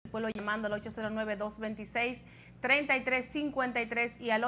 pueblo llamando al 809-226-3353 y al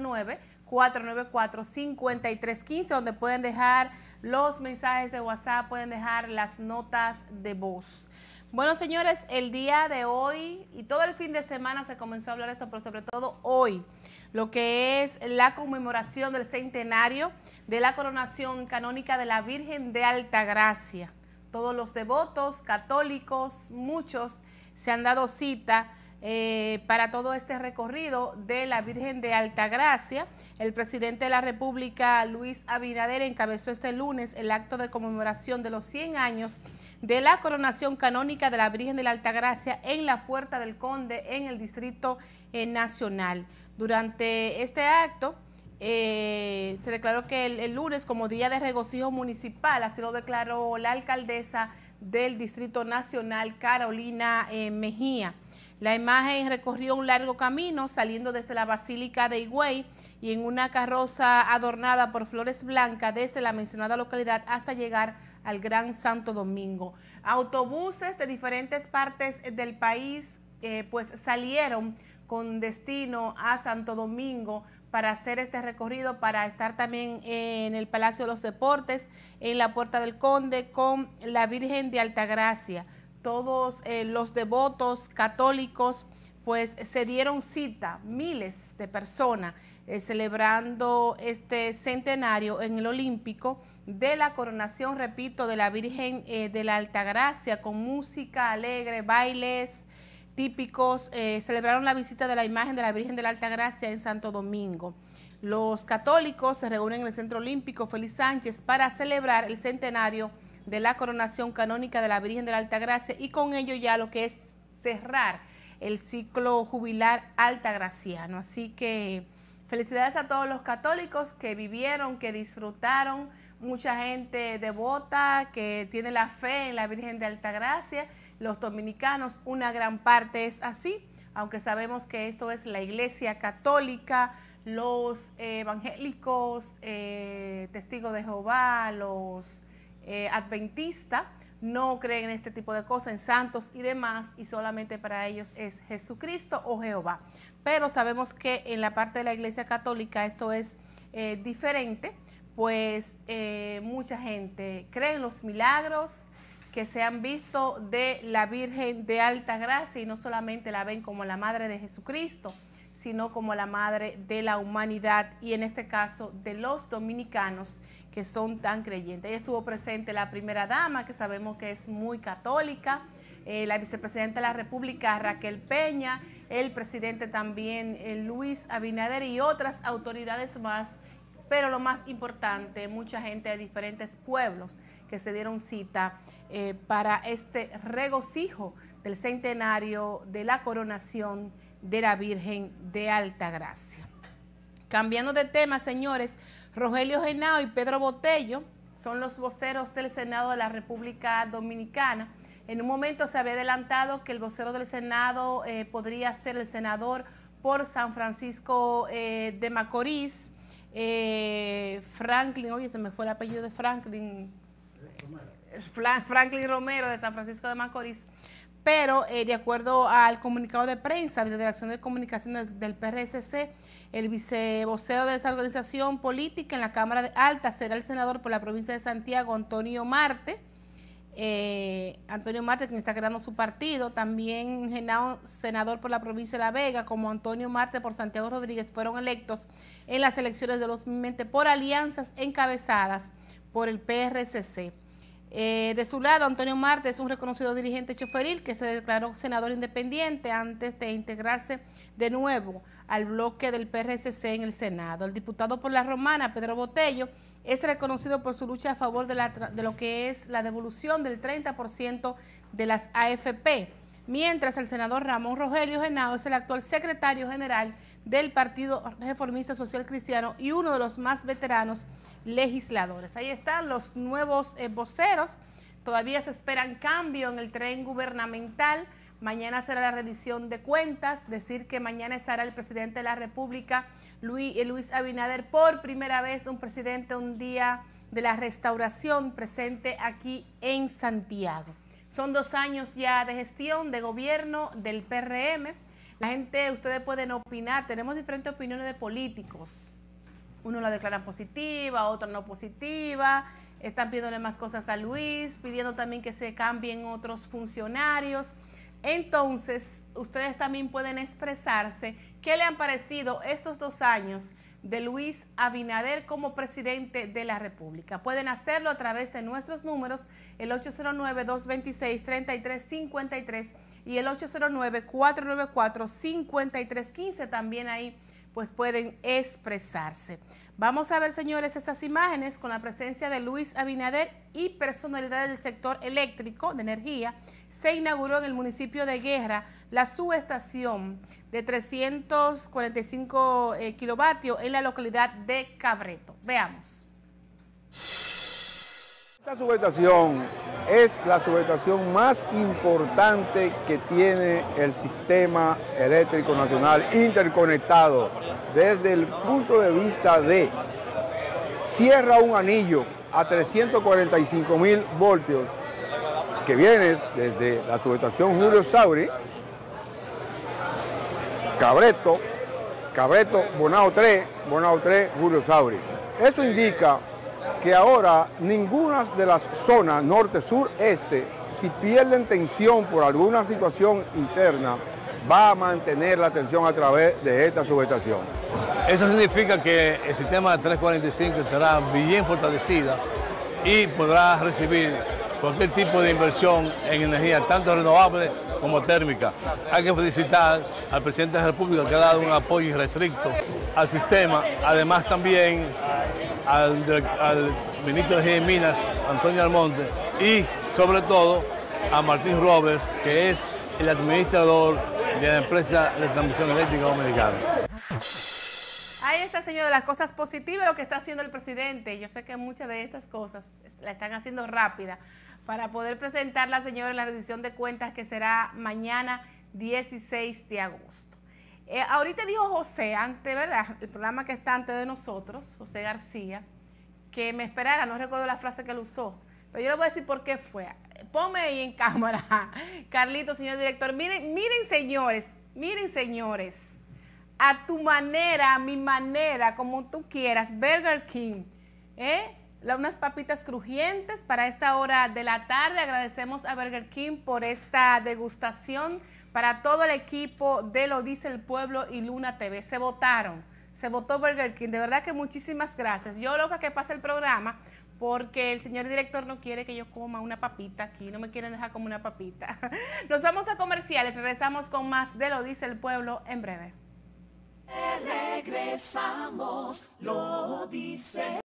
809-494-5315, donde pueden dejar los mensajes de WhatsApp, pueden dejar las notas de voz. Bueno, señores, el día de hoy y todo el fin de semana se comenzó a hablar de esto, pero sobre todo hoy, lo que es la conmemoración del centenario de la coronación canónica de la Virgen de Altagracia. Todos los devotos católicos, muchos, se han dado cita para todo este recorrido de la Virgen de Altagracia. El presidente de la República, Luis Abinader, encabezó este lunes el acto de conmemoración de los 100 años de la coronación canónica de la Virgen de la Altagracia en la Puerta del Conde, en el Distrito Nacional. Durante este acto se declaró que el lunes como día de regocijo municipal, así lo declaró la alcaldesa del Distrito Nacional, Carolina Mejía. La imagen recorrió un largo camino saliendo desde la Basílica de Higüey y en una carroza adornada por flores blancas desde la mencionada localidad hasta llegar al Gran Santo Domingo. Autobuses de diferentes partes del país pues salieron con destino a Santo Domingo para hacer este recorrido, para estar también en el Palacio de los Deportes, en la Puerta del Conde, con la Virgen de Altagracia. Todos los devotos católicos pues se dieron cita, miles de personas, celebrando este centenario en el Olímpico de la coronación, repito, de la Virgen de la Altagracia, con música alegre, bailes típicos. Celebraron la visita de la imagen de la Virgen de la Altagracia en Santo Domingo. Los católicos se reúnen en el Centro Olímpico Félix Sánchez para celebrar el centenario de la coronación canónica de la Virgen de la Altagracia y con ello ya lo que es cerrar el ciclo jubilar altagraciano. Así que felicidades a todos los católicos que vivieron, que disfrutaron, mucha gente devota que tiene la fe en la Virgen de Altagracia. Los dominicanos, una gran parte es así, aunque sabemos que esto es la Iglesia Católica, los evangélicos, testigos de Jehová, los adventistas, no creen en este tipo de cosas, en santos y demás, y solamente para ellos es Jesucristo o Jehová. Pero sabemos que en la parte de la Iglesia Católica esto es diferente, pues mucha gente cree en los milagros que se han visto de la Virgen de Altagracia y no solamente la ven como la Madre de Jesucristo, sino como la Madre de la humanidad y en este caso de los dominicanos que son tan creyentes. Ella estuvo presente la primera dama, que sabemos que es muy católica, la vicepresidenta de la República, Raquel Peña, el presidente también, Luis Abinader y otras autoridades más, pero lo más importante, mucha gente de diferentes pueblos que se dieron cita para este regocijo del centenario de la coronación de la Virgen de Altagracia. Cambiando de tema, señores, Rogelio Henao y Pedro Botello son los voceros del Senado de la República Dominicana. En un momento se había adelantado que el vocero del Senado podría ser el senador por San Francisco de Macorís, Franklin, oye, se me fue el apellido de Franklin Romero de San Francisco de Macorís, pero de acuerdo al comunicado de prensa de la Dirección de Comunicación del PRSC, el vicevocero de esa organización política en la Cámara de Alta será el senador por la provincia de Santiago, Antonio Marte, quien está creando su partido. También Henao, senador por la provincia de La Vega, como Antonio Marte por Santiago Rodríguez, fueron electos en las elecciones de 2020 por alianzas encabezadas por el PRCC. De su lado, Antonio Marte es un reconocido dirigente choferil que se declaró senador independiente antes de integrarse de nuevo al bloque del PRCC en el Senado. El diputado por La Romana, Pedro Botello, es reconocido por su lucha a favor de lo que es la devolución del 30% de las AFP, mientras el senador Ramón Rogelio Henao es el actual secretario general del Partido Reformista Social Cristiano y uno de los más veteranos legisladores. Ahí están los nuevos voceros. Todavía se esperan cambios en el tren gubernamental. Mañana será la rendición de cuentas, decir que mañana estará el presidente de la República, Luis Abinader, por primera vez un presidente un día de la restauración presente aquí en Santiago. Son 2 años ya de gestión, de gobierno del PRM. La gente, ustedes pueden opinar, tenemos diferentes opiniones de políticos. Uno la declaran positiva, otro no positiva, están pidiéndole más cosas a Luis, pidiendo también que se cambien otros funcionarios. Entonces, ustedes también pueden expresarse qué le han parecido estos 2 años de Luis Abinader como presidente de la República. Pueden hacerlo a través de nuestros números, el 809-226-3353 y el 809-494-5315. También ahí pues pueden expresarse. Vamos a ver, señores, estas imágenes con la presencia de Luis Abinader y personalidades del sector eléctrico de energía. Se inauguró en el municipio de Guerra la subestación de 345 kilovatios en la localidad de Cabreto. Veamos. Esta subestación es la subestación más importante que tiene el sistema eléctrico nacional interconectado desde el punto de vista de cierra un anillo a 345.000 voltios que viene desde la subestación Julio Sauri, Cabreto, Bonao 3, Julio Sauri. Eso indica que ahora ninguna de las zonas norte, sur, este, si pierden tensión por alguna situación interna, va a mantener la tensión a través de esta subestación. Eso significa que el sistema de 345 estará bien fortalecida y podrá recibir cualquier tipo de inversión en energía, tanto renovable como térmica. Hay que felicitar al presidente de la República que ha dado un apoyo irrestricto al sistema, además también al ministro de Energía y Minas, Antonio Almonte, y sobre todo a Martín Robles, que es el administrador de la empresa de transmisión eléctrica dominicana. Ahí está, señor, las cosas positivas, lo que está haciendo el presidente. Yo sé que muchas de estas cosas la están haciendo rápida para poder presentarla, señor, en la rendición de cuentas que será mañana 16 de agosto. Ahorita dijo José, antes, ¿verdad? El programa que está antes de nosotros, José García, que me esperara, no recuerdo la frase que él usó, pero yo le voy a decir por qué fue. Ponme ahí en cámara, Carlito, señor director. Miren, señores, a tu manera, a mi manera, como tú quieras, Burger King, unas papitas crujientes para esta hora de la tarde. Agradecemos a Burger King por esta degustación para todo el equipo de Lo Dice el Pueblo y Luna TV. Se votó Burger King, de verdad que muchísimas gracias. Yo loca que pase el programa porque el señor director no quiere que yo coma una papita aquí, no me quieren dejar como una papita. Nos vamos a comerciales, regresamos con más de Lo Dice el Pueblo en breve. Regresamos, lo dice.